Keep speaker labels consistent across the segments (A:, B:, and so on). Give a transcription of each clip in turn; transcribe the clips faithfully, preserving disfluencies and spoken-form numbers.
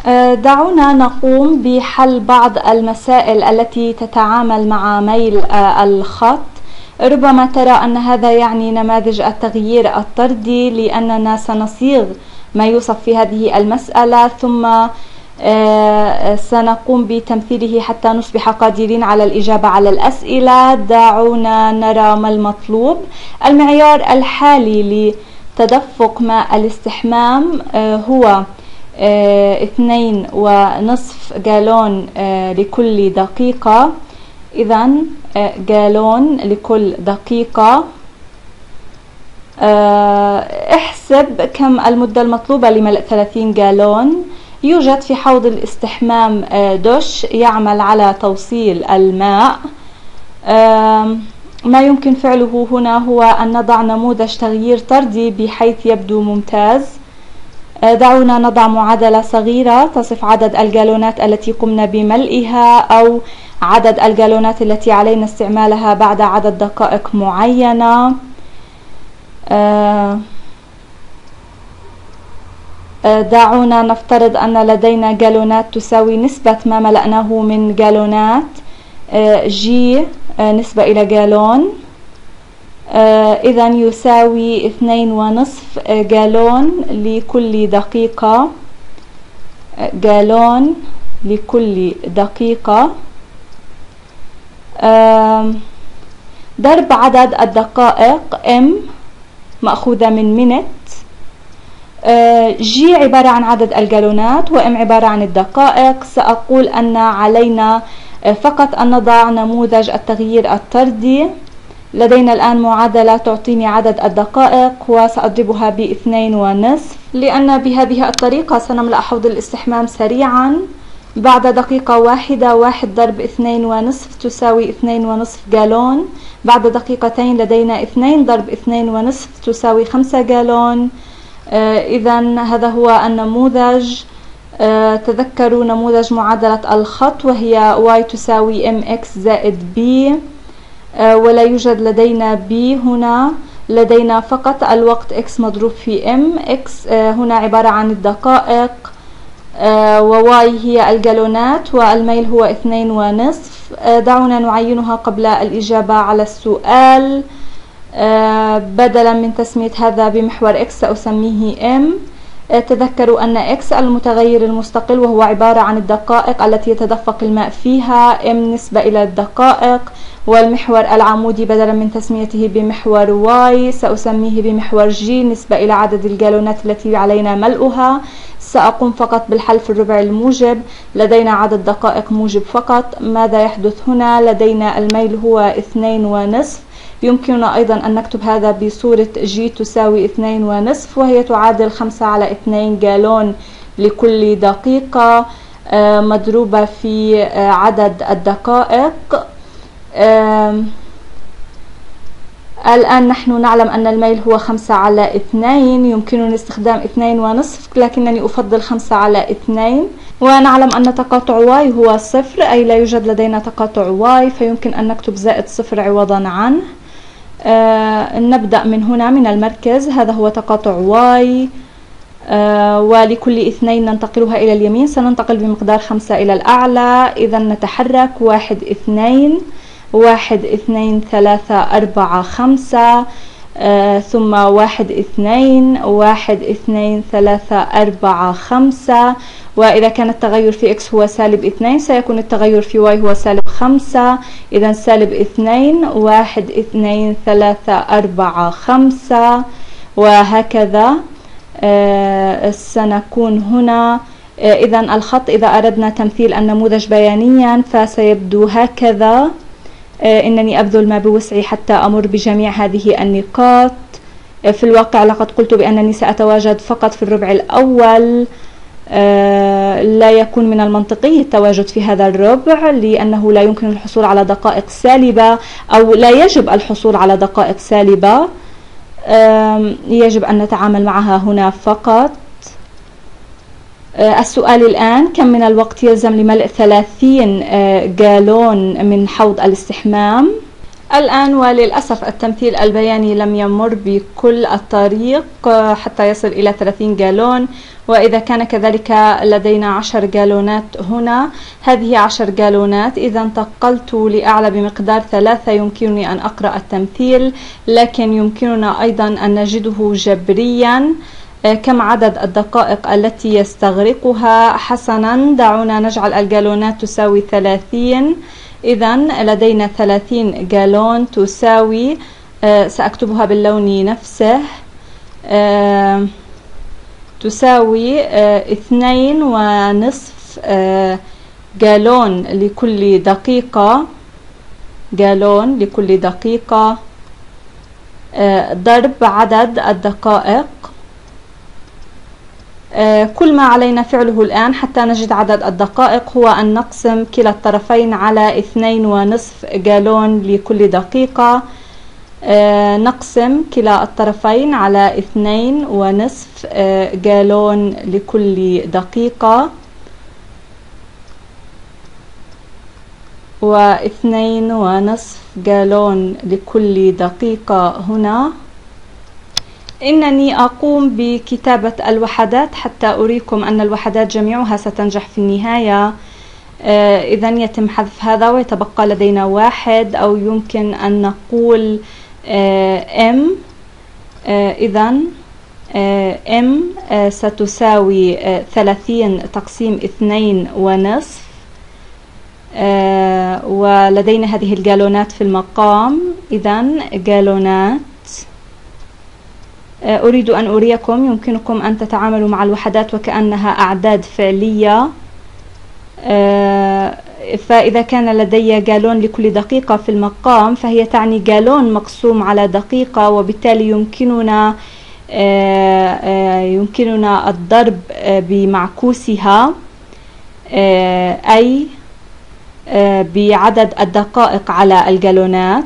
A: دعونا نقوم بحل بعض المسائل التي تتعامل مع ميل الخط. ربما ترى أن هذا يعني نماذج التغيير الطردي، لأننا سنصيغ ما يوصف في هذه المسألة ثم سنقوم بتمثيله حتى نصبح قادرين على الإجابة على الأسئلة. دعونا نرى ما المطلوب. المعيار الحالي لتدفق ماء الاستحمام هو اثنين ونصف جالون لكل دقيقة. إذن جالون لكل دقيقة. احسب كم المدة المطلوبة لملء ثلاثين جالون. يوجد في حوض الاستحمام دش يعمل على توصيل الماء. ما يمكن فعله هنا هو أن نضع نموذج تغيير طردي بحيث يبدو ممتاز. دعونا نضع معادلة صغيرة تصف عدد الجالونات التي قمنا بملئها أو عدد الجالونات التي علينا استعمالها بعد عدد دقائق معينة. دعونا نفترض أن لدينا جالونات تساوي نسبة ما ملأناه من جالونات، جي نسبة إلى جالون. إذن يساوي اثنين ونصف جالون لكل دقيقة. جالون لكل دقيقة ضرب عدد الدقائق M مأخوذة من منت. جي عبارة عن عدد الجالونات وإم عبارة عن الدقائق. سأقول أن علينا فقط أن نضع نموذج التغيير الطردي. لدينا الآن معادلة تعطيني عدد الدقائق وسأضربها باثنين ونصف، لأن بهذه الطريقة سنملأ حوض الاستحمام سريعا. بعد دقيقة واحدة واحد ضرب اثنين ونصف تساوي اثنين ونصف جالون. بعد دقيقتين لدينا اثنين ضرب اثنين ونصف تساوي خمسة جالون. إذن هذا هو النموذج. تذكروا نموذج معادلة الخط وهي y تساوي mx زائد b، ولا يوجد لدينا b هنا، لدينا فقط الوقت x مضروب في m. x هنا عبارة عن الدقائق وواي هي الجالونات والميل هو اثنين ونصف. دعونا نعينها قبل الإجابة على السؤال. بدلا من تسمية هذا بمحور x سأسميه m. تذكروا أن x المتغير المستقل وهو عبارة عن الدقائق التي يتدفق الماء فيها، m نسبة إلى الدقائق، والمحور العمودي بدلا من تسميته بمحور y سأسميه بمحور g نسبة إلى عدد الجالونات التي علينا ملؤها. سأقوم فقط بالحل في الربع الموجب. لدينا عدد دقائق موجب فقط. ماذا يحدث هنا؟ لدينا الميل هو اثنين ونصف. يمكننا أيضا أن نكتب هذا بصورة جي تساوي اثنين ونصف، وهي تعادل خمسة على اثنين جالون لكل دقيقة مضروبة في عدد الدقائق. الآن نحن نعلم أن الميل هو خمسة على اثنين. يمكنني استخدام اثنين ونصف لكنني أفضل خمسة على اثنين. ونعلم أن تقاطع واي هو صفر، أي لا يوجد لدينا تقاطع واي، فيمكن أن نكتب زائد صفر عوضا عنه. آه نبدأ من هنا من المركز. هذا هو تقاطع واي، آه ولكل اثنين ننتقلها إلى اليمين. سننتقل بمقدار خمسة إلى الأعلى. إذا نتحرك واحد اثنين واحد اثنين ثلاثة أربعة خمسة، آه ثم واحد اثنين واحد اثنين ثلاثة أربعة خمسة. وإذا كان التغير في x هو سالب اثنين سيكون التغير في y هو سالب خمسة. إذا سالب اثنين واحد اثنين ثلاثة أربعة خمسة، وهكذا آه سنكون هنا. آه إذا الخط إذا أردنا تمثيل النموذج بيانيا فسيبدو هكذا. آه إنني أبذل ما بوسعي حتى أمر بجميع هذه النقاط. آه في الواقع لقد قلت بأنني سأتواجد فقط في الربع الأول. آه لا يكون من المنطقي التواجد في هذا الربع، لأنه لا يمكن الحصول على دقائق سالبة، أو لا يجب الحصول على دقائق سالبة. آه يجب أن نتعامل معها هنا فقط. آه السؤال الآن: كم من الوقت يلزم لملء ثلاثين آه جالون من حوض الاستحمام؟ الآن وللأسف التمثيل البياني لم يمر بكل الطريق حتى يصل إلى ثلاثين جالون، وإذا كان كذلك لدينا عشر جالونات هنا. هذه عشر جالونات، إذا انتقلت لأعلى بمقدار ثلاثة يمكنني أن أقرأ التمثيل، لكن يمكننا أيضا أن نجده جبريا. كم عدد الدقائق التي يستغرقها؟ حسنا، دعونا نجعل الجالونات تساوي ثلاثين. إذا لدينا ثلاثين جالون تساوي آه سأكتبها باللون نفسه آه تساوي آه اثنين ونصف آه جالون لكل دقيقة، جالون لكل دقيقة آه ضرب عدد الدقائق. كل ما علينا فعله الآن حتى نجد عدد الدقائق هو أن نقسم كلا الطرفين على اثنين ونصف جالون لكل دقيقة. نقسم كلا الطرفين على اثنين ونصف جالون لكل دقيقة، واثنين ونصف جالون لكل دقيقة هنا. إنني أقوم بكتابة الوحدات حتى أريكم أن الوحدات جميعها ستنجح في النهاية. آه إذن يتم حذف هذا ويتبقى لدينا واحد، أو يمكن أن نقول آه M. آه إذن آه M آه ستساوي آه ثلاثين تقسيم اثنين ونصف. آه ولدينا هذه الجالونات في المقام. إذن جالونات، أريد أن أريكم يمكنكم أن تتعاملوا مع الوحدات وكأنها أعداد فعلية. فإذا كان لدي جالون لكل دقيقة في المقام فهي تعني جالون مقسوم على دقيقة، وبالتالي يمكننا يمكننا الضرب بمعكوسها، أي بعدد الدقائق على الجالونات.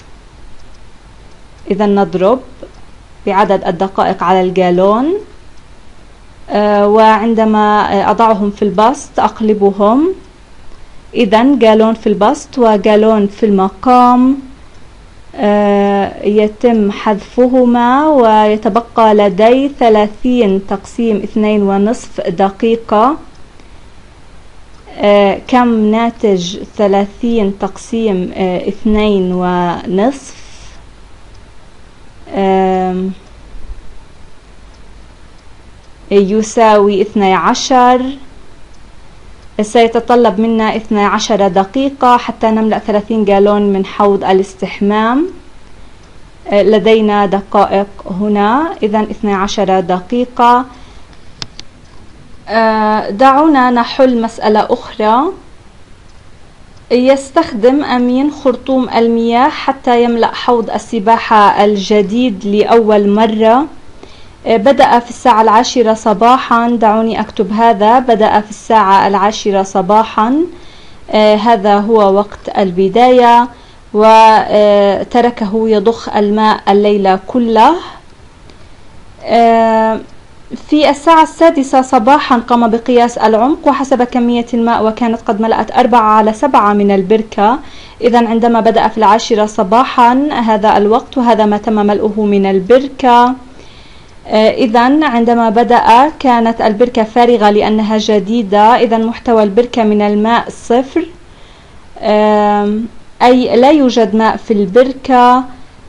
A: إذا نضرب بعدد الدقائق على الجالون، آه وعندما أضعهم في البسط أقلبهم. إذن جالون في البسط وجالون في المقام آه يتم حذفهما، ويتبقى لدي ثلاثين تقسيم اثنين ونصف دقيقة. آه كم ناتج ثلاثين تقسيم آه اثنين ونصف؟ يساوي اثني عشر. سيتطلب منا اثني عشر دقيقة حتى نملأ ثلاثين جالون من حوض الاستحمام. لدينا دقائق هنا، إذن اثني عشر دقيقة. دعونا نحل مسألة أخرى. يستخدم أمين خرطوم المياه حتى يملأ حوض السباحة الجديد لأول مرة. بدأ في الساعة العاشرة صباحا. دعوني أكتب هذا، بدأ في الساعة العاشرة صباحا. هذا هو وقت البداية، وتركه يضخ الماء الليل كله. في الساعة السادسة صباحا قام بقياس العمق وحسب كمية الماء، وكانت قد ملأت أربعة على سبعة من البركة. إذا عندما بدأ في العاشرة صباحا هذا الوقت، وهذا ما تم ملؤه من البركة. إذا عندما بدأ كانت البركة فارغة لأنها جديدة، إذا محتوى البركة من الماء صفر، أي لا يوجد ماء في البركة.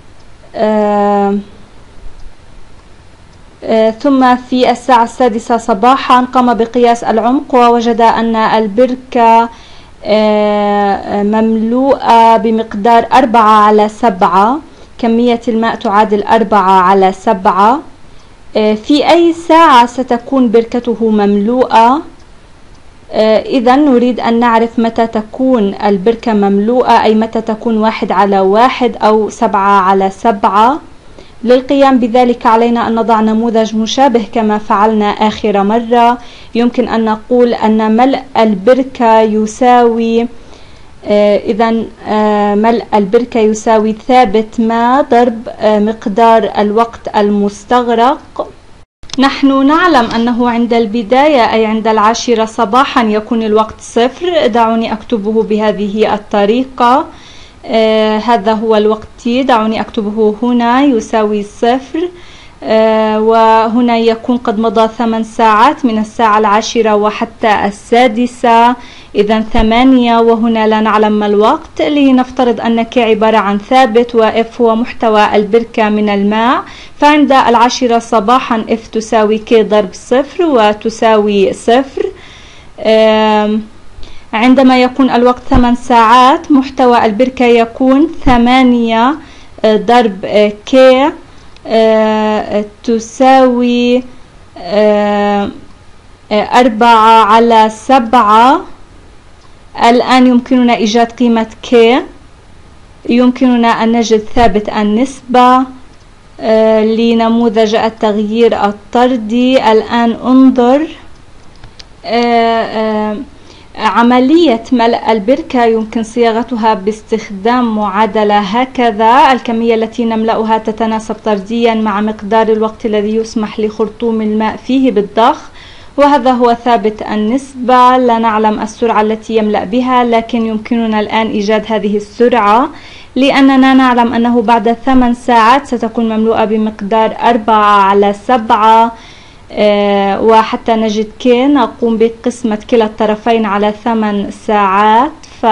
A: ثم في الساعة السادسة صباحا قام بقياس العمق ووجد أن البركة مملوءة بمقدار أربعة على سبعة. كمية الماء تعادل أربعة على سبعة. في أي ساعة ستكون بركته مملوءة؟ إذا نريد أن نعرف متى تكون البركة مملوءة، أي متى تكون واحد على واحد أو سبعة على سبعة. للقيام بذلك علينا أن نضع نموذج مشابه كما فعلنا آخر مرة. يمكن أن نقول أن ملء البركة يساوي إذا ملء البركة يساوي ثابت ما ضرب مقدار الوقت المستغرق. نحن نعلم أنه عند البداية أي عند العاشرة صباحا يكون الوقت صفر. دعوني أكتبه بهذه الطريقة. آه هذا هو الوقت تي، دعوني أكتبه هنا، يساوي صفر. آه وهنا يكون قد مضى ثمان ساعات من الساعة العاشرة وحتى السادسة، إذا ثمانية، وهنا لا نعلم ما الوقت. لنفترض أن ك عبارة عن ثابت وإف هو محتوى البركة من الماء، فعند العاشرة صباحا إف تساوي ك ضرب صفر وتساوي صفر. آه عندما يكون الوقت ثمان ساعات محتوى البركة يكون ثمانية ضرب ك آه تساوي آه أربعة على سبعة. الآن يمكننا إيجاد قيمة ك، يمكننا أن نجد ثابت النسبة آه لنموذج التغيير الطردي. الآن انظر، آه آه عملية ملء البركة يمكن صياغتها باستخدام معادلة هكذا: الكمية التي نملأها تتناسب طرديا مع مقدار الوقت الذي يسمح لخرطوم الماء فيه بالضخ، وهذا هو ثابت النسبة. لا نعلم السرعة التي يملأ بها، لكن يمكننا الآن إيجاد هذه السرعة لأننا نعلم أنه بعد ثمان ساعات ستكون مملوءة بمقدار أربعة على سبعة. آه وحتى نجد ك نقوم بقسمة كلا الطرفين على ثمان ساعات،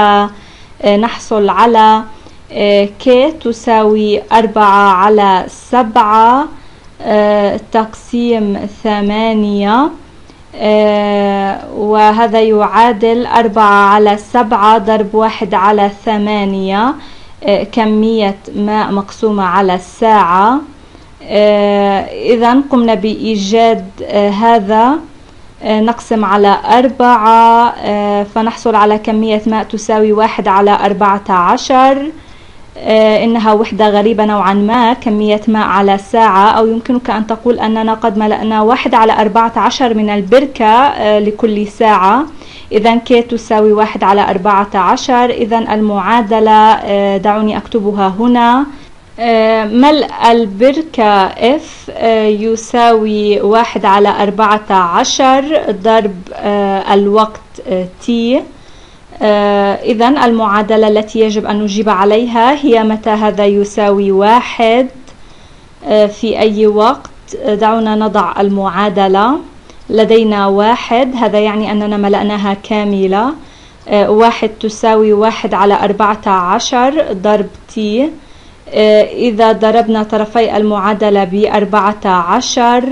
A: فنحصل على آه ك تساوي أربعة على سبعة آه تقسيم ثمانية، آه وهذا يعادل أربعة على سبعة ضرب واحد على ثمانية، آه كمية ماء مقسومة على الساعة. آه إذا قمنا بإيجاد آه هذا، آه نقسم على أربعة آه فنحصل على كمية ماء تساوي واحد على أربعة عشر. آه إنها وحدة غريبة نوعا ما، كمية ماء على ساعة، أو يمكنك أن تقول أننا قد ملأنا واحد على أربعة عشر من البركة آه لكل ساعة. إذا ك تساوي واحد على أربعة عشر. إذا المعادلة آه دعوني أكتبها هنا: آه ملء البركة F آه يساوي واحد على أربعة عشر ضرب آه الوقت آه T. آه إذا المعادلة التي يجب أن نجيب عليها هي متى هذا يساوي واحد آه في أي وقت. دعونا نضع المعادلة. لدينا واحد، هذا يعني أننا ملأناها كاملة. آه واحد تساوي واحد على أربعة عشر ضرب T. إذا ضربنا طرفي المعادلة بأربعة عشر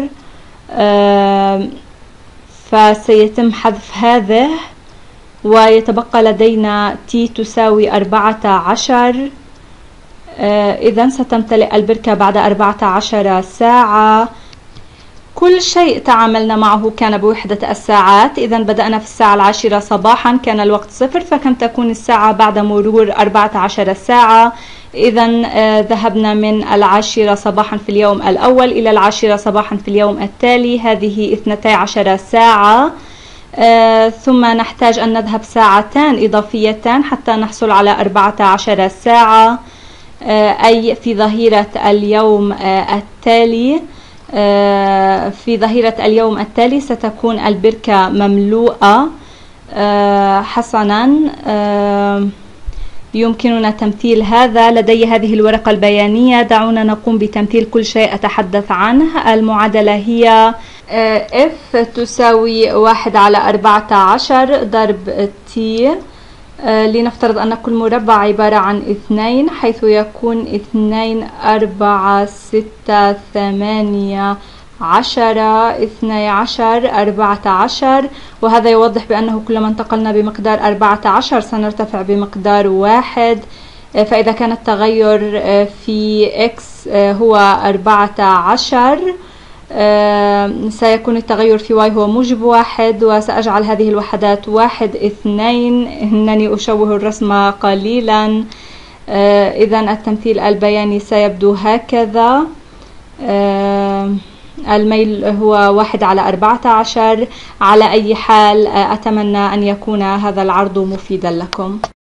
A: فسيتم حذف هذه ويتبقى لدينا t تساوي أربعة عشر. إذا ستمتلئ البركة بعد أربعة عشر ساعة. كل شيء تعاملنا معه كان بوحدة الساعات. إذا بدأنا في الساعة العاشرة صباحا كان الوقت صفر، فكم تكون الساعة بعد مرور أربعة عشر ساعة؟ إذا ذهبنا من العاشرة صباحا في اليوم الأول إلى العاشرة صباحا في اليوم التالي، هذه اثنتي عشر ساعة. آه ثم نحتاج أن نذهب ساعتان إضافيتان حتى نحصل على أربعة عشر ساعة، آه أي في ظهيرة اليوم آه التالي. آه في ظهيرة اليوم التالي ستكون البركة مملوءة. آه حسنا، آه يمكننا تمثيل هذا. لدي هذه الورقة البيانية، دعونا نقوم بتمثيل كل شيء أتحدث عنه. المعادلة هي F تساوي واحد على أربعة عشر ضرب T. لنفترض أن كل مربع عبارة عن اثنين، حيث يكون اثنين أربعة ستة ثمانية عشرة اثني عشر أربعة عشر، وهذا يوضح بأنه كلما انتقلنا بمقدار أربعة عشر سنرتفع بمقدار واحد. فإذا كان التغير في X هو أربعة عشر سيكون التغير في Y هو موجب واحد، وسأجعل هذه الوحدات واحد اثنين. إنني أشوه الرسم قليلا. إذا التمثيل البياني سيبدو هكذا. الميل هو واحد على أربعة عشر. على أي حال أتمنى أن يكون هذا العرض مفيدا لكم.